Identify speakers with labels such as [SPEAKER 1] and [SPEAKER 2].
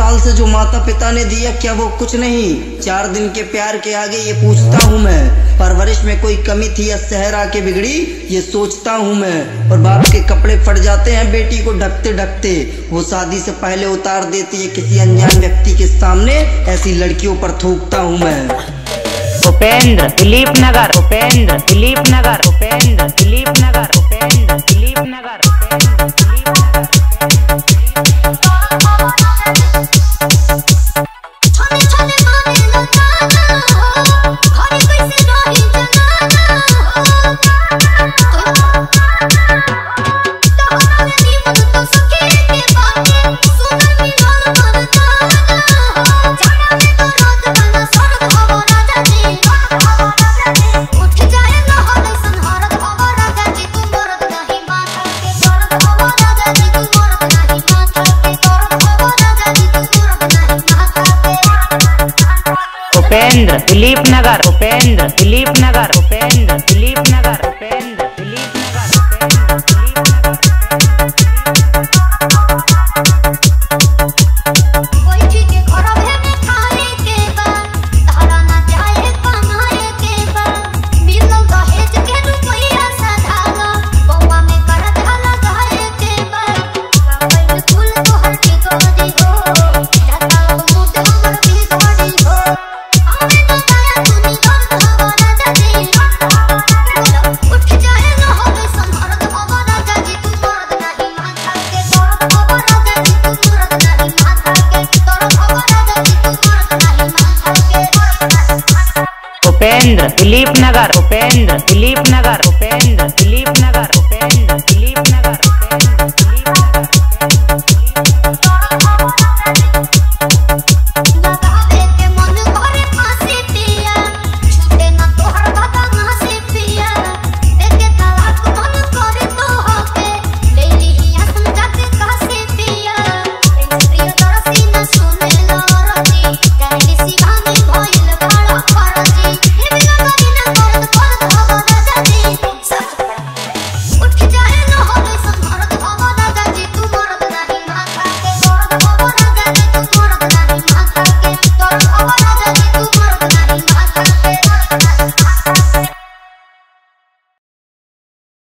[SPEAKER 1] साल से जो माता पिता ने दिया क्या वो कुछ नहीं? 4 दिन के प्यार के आगे ये पूछता हूँ मैं। परवरिश में कोई कमी थी या शहर आके बिगड़ी, ये सोचता हूँ मैं। और बाप के कपड़े फट जाते हैं बेटी को ढकते ढकते, वो शादी से पहले उतार देती है किसी अनजान व्यक्ति के सामने, ऐसी लड़कियों पर थूकता हूँ मैं।
[SPEAKER 2] उपेंद्र दिलीप नगर, उपेंद्र दिलीप नगर, उपेंद्र दिलीप नगर, उपेंद्र दिलीप नगर, उपेंद्र दिलीप नगर। उपेंद्र दिलीप नगर, उपेंद्र दिलीप नगर, उपेंद्र दिलीप नगर, उपेंद्र दिलीप नगर, उपेंद्र दिलीप नगर। कोई चीज खराब है में खाए के बाद, तारा ना जाए कमाए के बाद, मिलल दहेज के रुपया साधाला, बउवा में कर धाला गाए के बाद, कागज फूल तोहर के गोदी हो, जाता मुंह हमर भी गोदी हो। उपेंद्र दिलीप नगर, उपेंद्र दिलीप नगर।